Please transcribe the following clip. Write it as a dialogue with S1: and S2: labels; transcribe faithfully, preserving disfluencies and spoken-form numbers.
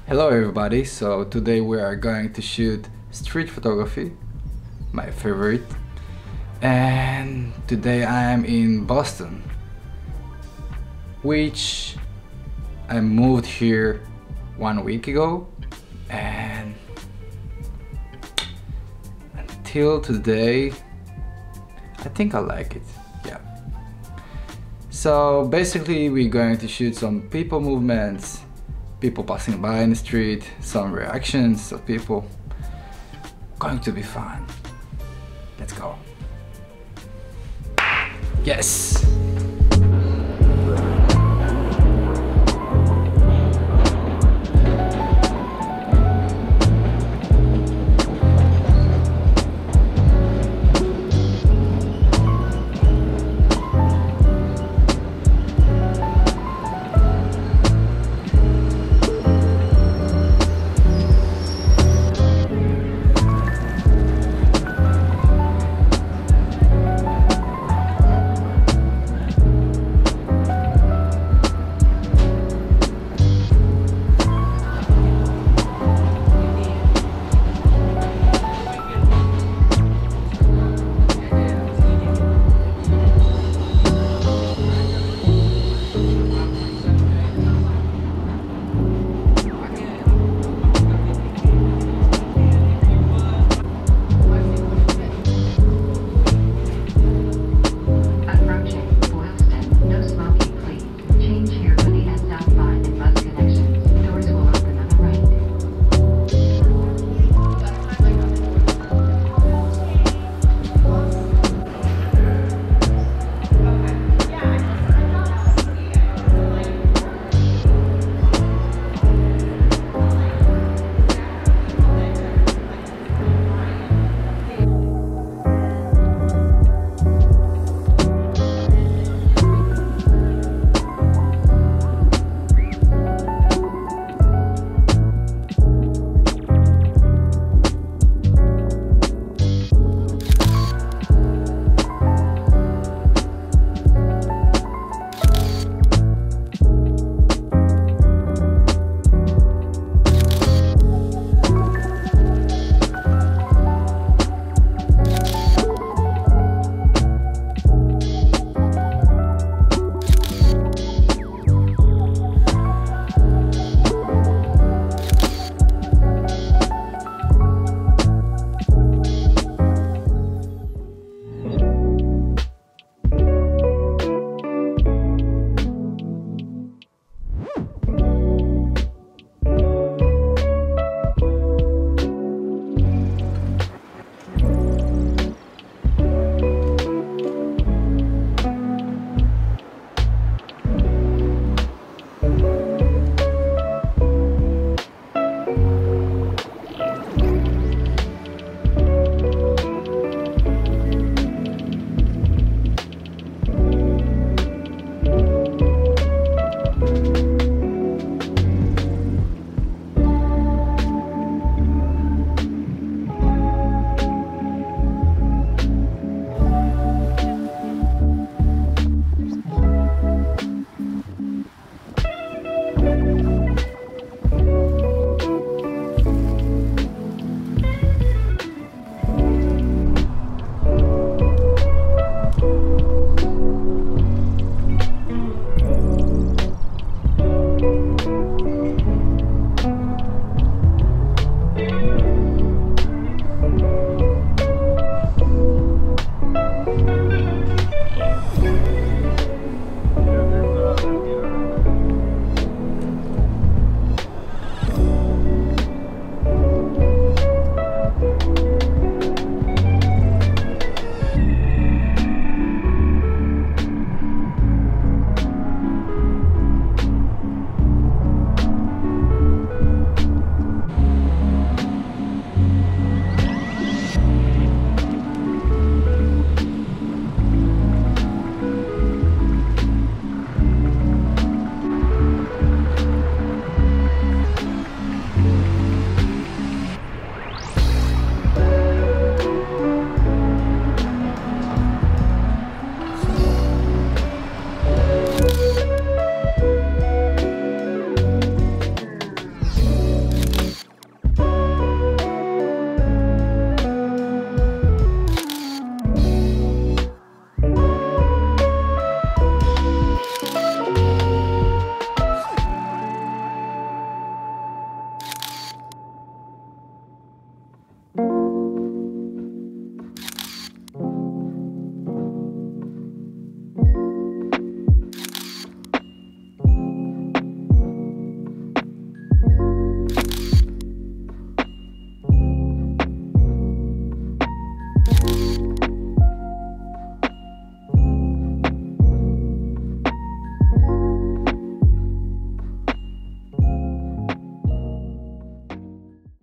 S1: Hello everybody, so today we are going to shoot street photography, my favorite, and today I am in Boston, which I moved here one week ago, and until today I think I like it. Yeah. So basically we're going to shoot some people movements, people passing by in the street, some reactions of people. Going to be fun. Let's go. Yes!